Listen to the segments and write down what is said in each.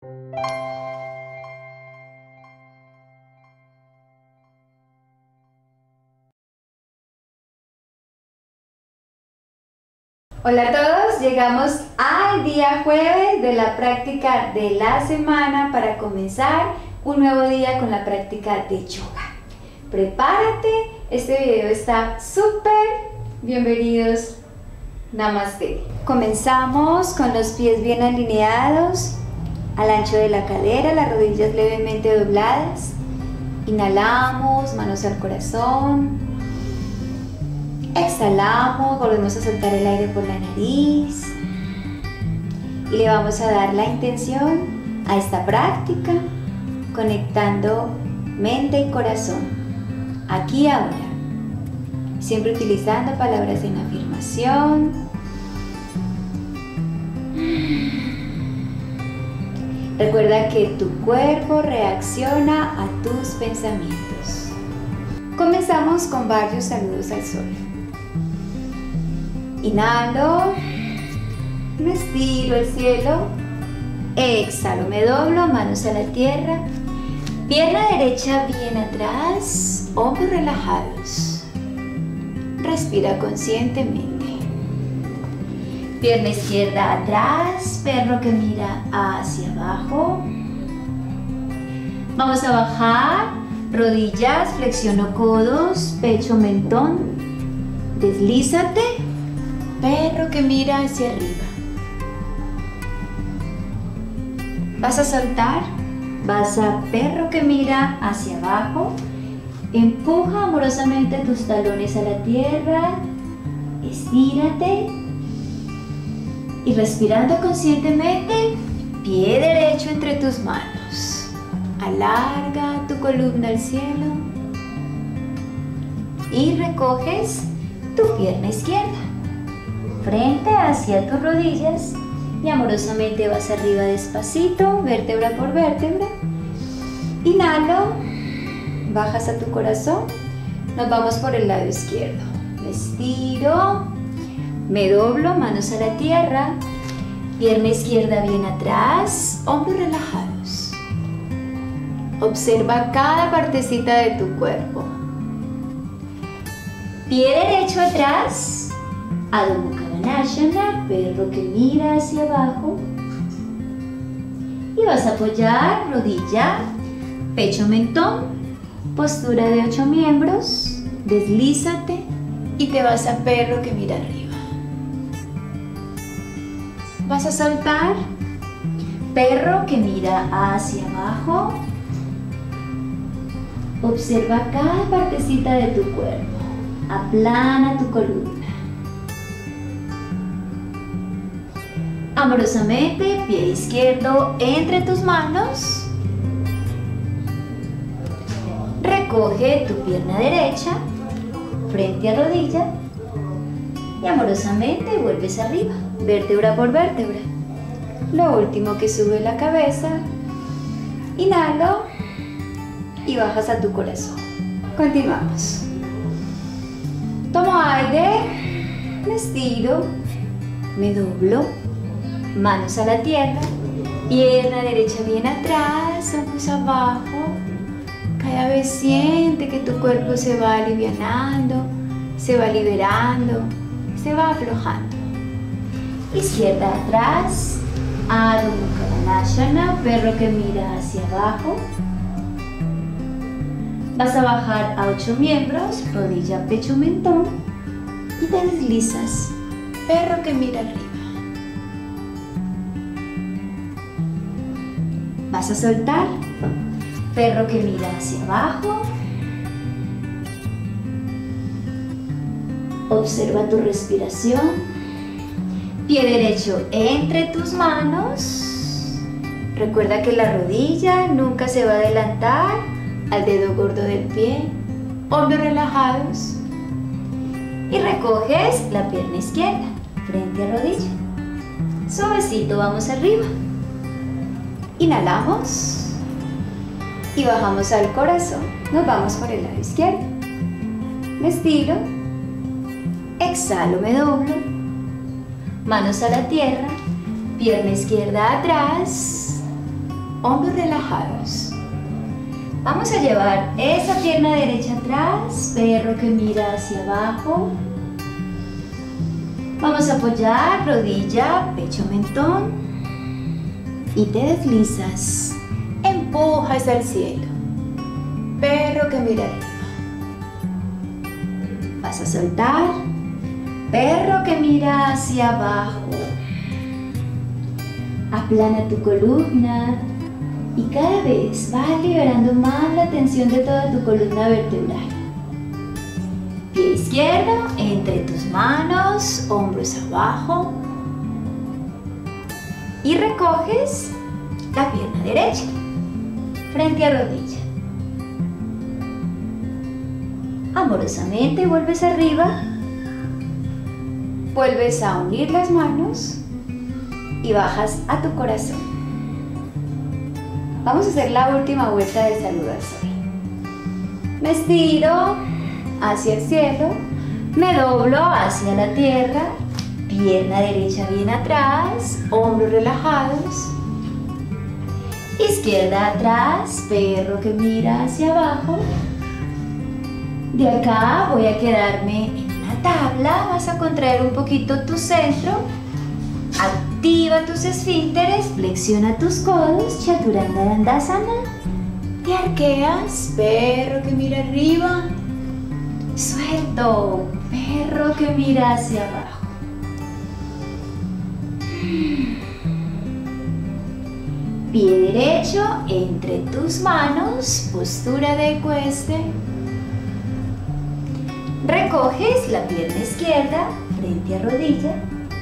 Hola a todos, llegamos al día jueves de la práctica de la semana para comenzar un nuevo día con la práctica de yoga. Prepárate, este video está súper. Bienvenidos, Namaste. Comenzamos con los pies bien alineados, al ancho de la cadera, las rodillas levemente dobladas. Inhalamos, manos al corazón. Exhalamos, volvemos a soltar el aire por la nariz. Y le vamos a dar la intención a esta práctica, conectando mente y corazón, aquí y ahora. Siempre utilizando palabras en afirmación. Recuerda que tu cuerpo reacciona a tus pensamientos. Comenzamos con varios saludos al sol. Inhalo, me estiro al cielo, exhalo, me doblo, manos a la tierra, pierna derecha bien atrás, hombros relajados. Respira conscientemente. Pierna izquierda atrás, perro que mira hacia abajo. Vamos a bajar, rodillas, flexiono codos, pecho, mentón. Deslízate. Perro que mira hacia arriba. Vas a soltar, vas a perro que mira hacia abajo. Empuja amorosamente tus talones a la tierra. Estírate. Y respirando conscientemente, pie derecho entre tus manos. Alarga tu columna al cielo. Y recoges tu pierna izquierda. Frente hacia tus rodillas y amorosamente vas arriba despacito, vértebra por vértebra. Inhalo, bajas a tu corazón, nos vamos por el lado izquierdo. Me estiro, me doblo, manos a la tierra, pierna izquierda bien atrás, hombros relajados. Observa cada partecita de tu cuerpo. Pie derecho atrás. Adho Mukha Svanasana, perro que mira hacia abajo. Y vas a apoyar rodilla, pecho, mentón, postura de 8 miembros. Deslízate y te vas a perro que mira arriba. Vas a soltar, perro que mira hacia abajo. Observa cada partecita de tu cuerpo. Aplana tu columna. Amorosamente, pie izquierdo entre tus manos. Recoge tu pierna derecha frente a rodilla y amorosamente vuelves arriba, vértebra por vértebra. Lo último que sube la cabeza. Inhalo y bajas a tu corazón. Continuamos. Tomo aire, me estiro, me doblo. Manos a la tierra, pierna derecha bien atrás, hombros abajo. Cada vez siente que tu cuerpo se va alivianando, se va liberando, se va aflojando. Izquierda atrás, Adho Mukha Svanasana, perro que mira hacia abajo. Vas a bajar a 8 miembros, rodilla, pecho, mentón y te deslizas, perro que mira arriba. Vas a soltar, perro que mira hacia abajo. Observa tu respiración. Pie derecho entre tus manos. Recuerda que la rodilla nunca se va a adelantar al dedo gordo del pie. Hombros relajados. Y recoges la pierna izquierda frente a rodilla. Suavecito vamos arriba. Inhalamos y bajamos al corazón. Nos vamos por el lado izquierdo. Me estiro, exhalo, me doblo, manos a la tierra, pierna izquierda atrás, hombros relajados. Vamos a llevar esa pierna derecha atrás, perro que mira hacia abajo. Vamos a apoyar rodilla, pecho, mentón y te deslizas. Empujas al cielo. Perro que mira arriba. Vas a soltar. Perro que mira hacia abajo. Aplana tu columna y cada vez vas liberando más la tensión de toda tu columna vertebral. Pie izquierdo entre tus manos, hombros abajo. Y recoges la pierna derecha frente a rodilla. Amorosamente vuelves arriba. Vuelves a unir las manos y bajas a tu corazón. Vamos a hacer la última vuelta de salud al sol. Me estiro hacia el cielo, me doblo hacia la tierra, pierna derecha bien atrás, hombros relajados, izquierda atrás, perro que mira hacia abajo. De acá voy a quedarme en una tabla, vas a contraer un poquito tu centro, activa tus esfínteres, flexiona tus codos, Chaturanga Dandasana, te arqueas, perro que mira arriba, suelto, perro que mira hacia abajo. Pie derecho entre tus manos, postura de ecuestre. Recoges la pierna izquierda frente a rodilla.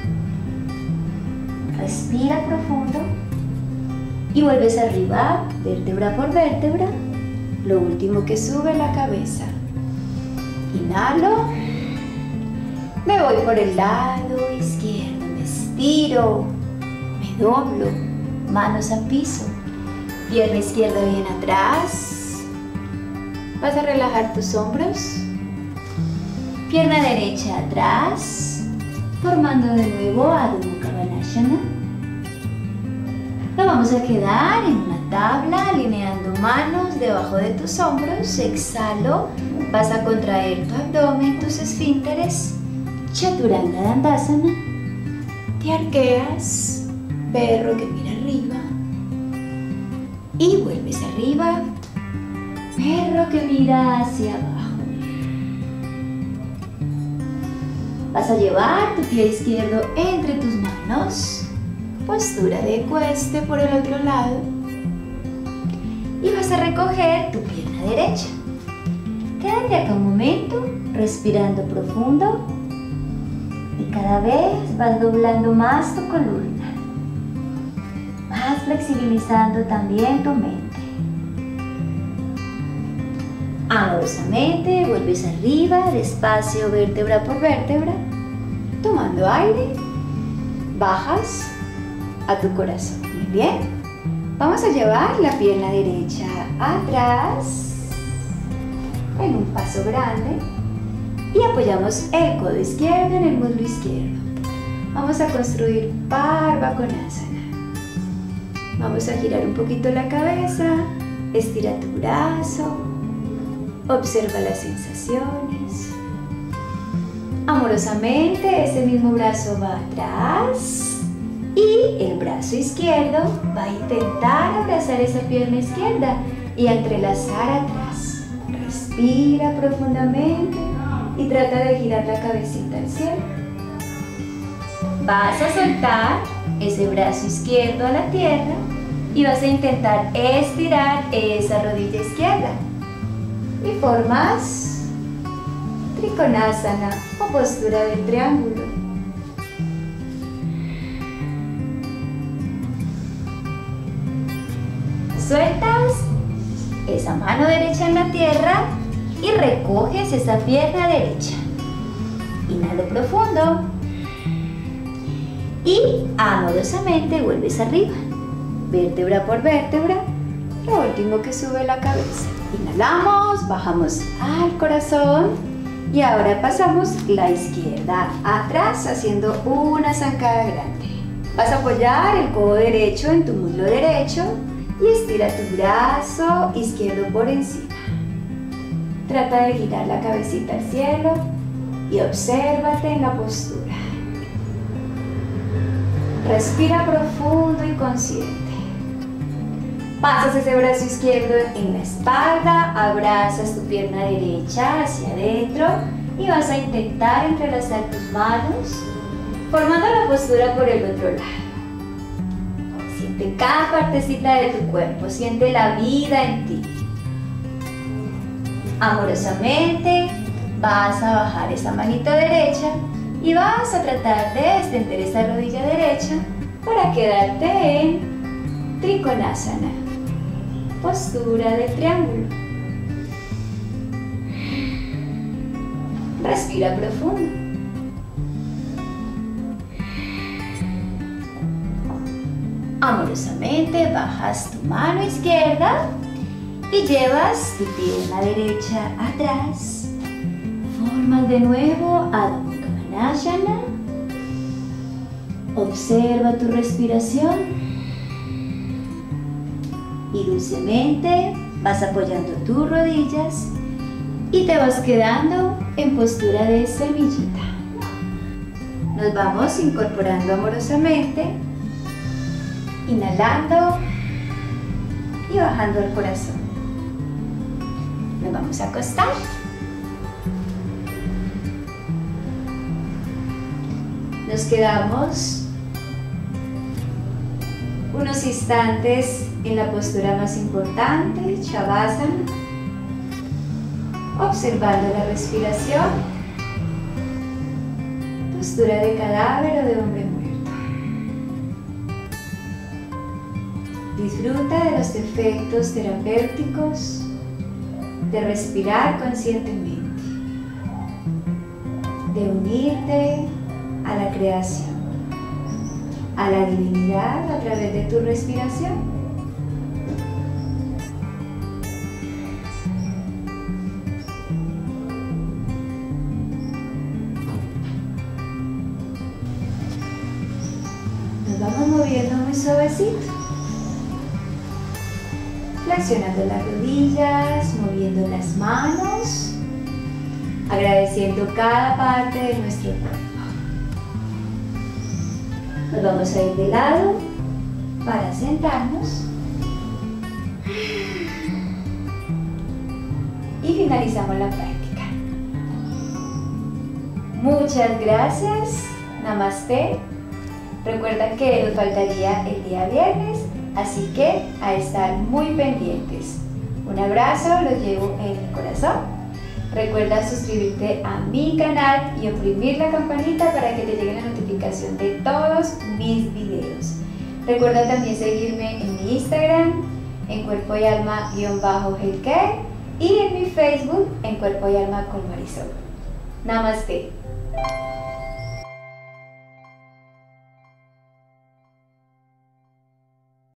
Respira profundo y vuelves arriba, vértebra por vértebra. Lo último que sube la cabeza. Inhalo. Me voy por el lado izquierdo. Me estiro. Me doblo. Manos al piso. Pierna izquierda bien atrás. Vas a relajar tus hombros. Pierna derecha atrás, formando de nuevo Adho Mukha Svanasana. Nos vamos a quedar en una tabla, alineando manos debajo de tus hombros. Exhalo, vas a contraer tu abdomen, tus esfínteres. Chaturanga Dandasana. Te arqueas, perro que mira arriba. Y vuelves arriba, perro que mira hacia abajo. Vas a llevar tu pie izquierdo entre tus manos, postura de ecuestre por el otro lado, y vas a recoger tu pierna derecha. Quédate acá un momento, respirando profundo, y cada vez vas doblando más tu columna, vas flexibilizando también tu mente. Amorosamente vuelves arriba, despacio, vértebra por vértebra, tomando aire, bajas a tu corazón. Muy bien, vamos a llevar la pierna derecha atrás en un paso grande y apoyamos el codo izquierdo en el muslo izquierdo. Vamos a construir Parva Konasana. Vamos a girar un poquito la cabeza, estira tu brazo. Observa las sensaciones. Amorosamente, ese mismo brazo va atrás y el brazo izquierdo va a intentar abrazar esa pierna izquierda y a entrelazar atrás. Respira profundamente y trata de girar la cabecita al cielo. Vas a soltar ese brazo izquierdo a la tierra y vas a intentar estirar esa rodilla izquierda. Y formas Trikonasana o postura del triángulo. Sueltas esa mano derecha en la tierra y recoges esa pierna derecha. Inhalo profundo y amorosamente vuelves arriba, vértebra por vértebra, lo último que sube la cabeza. Inhalamos, bajamos al corazón y ahora pasamos la izquierda atrás haciendo una zancada grande. Vas a apoyar el codo derecho en tu muslo derecho, y estira tu brazo izquierdo por encima. Trata de girar la cabecita al cielo y obsérvate en la postura. Respira profundo y consciente. Pasas ese brazo izquierdo en la espalda, abrazas tu pierna derecha hacia adentro y vas a intentar entrelazar tus manos, formando la postura por el otro lado. Siente cada partecita de tu cuerpo, siente la vida en ti. Amorosamente vas a bajar esa manito derecha y vas a tratar de extender esa rodilla derecha para quedarte en Trikonasana, postura de triángulo. Respira profundo. Amorosamente bajas tu mano izquierda y llevas tu pierna derecha atrás. Formas de nuevo Adho Mukha Svanasana. Observa tu respiración y dulcemente vas apoyando tus rodillas y te vas quedando en postura de semillita. Nos vamos incorporando amorosamente, inhalando y bajando el corazón. Nos vamos a acostar. Nos quedamos unos instantes en la postura más importante, Shavasana, observando la respiración, postura de cadáver o de hombre muerto. Disfruta de los efectos terapéuticos de respirar conscientemente, de unirte a la creación, a la divinidad a través de tu respiración. Nos vamos moviendo muy suavecito, flexionando las rodillas, moviendo las manos, agradeciendo cada parte de nuestro cuerpo. Nos vamos a ir de lado para sentarnos y finalizamos la práctica. Muchas gracias. Namaste. Recuerda que nos faltaría el día viernes, así que a estar muy pendientes. Un abrazo, lo llevo en el corazón. Recuerda suscribirte a mi canal y oprimir la campanita para que te llegue la notificación de todos mis videos. Recuerda también seguirme en mi Instagram, en Cuerpo y Alma_Healthcare, y en mi Facebook, en Cuerpo y Alma con Marisol. Namaste.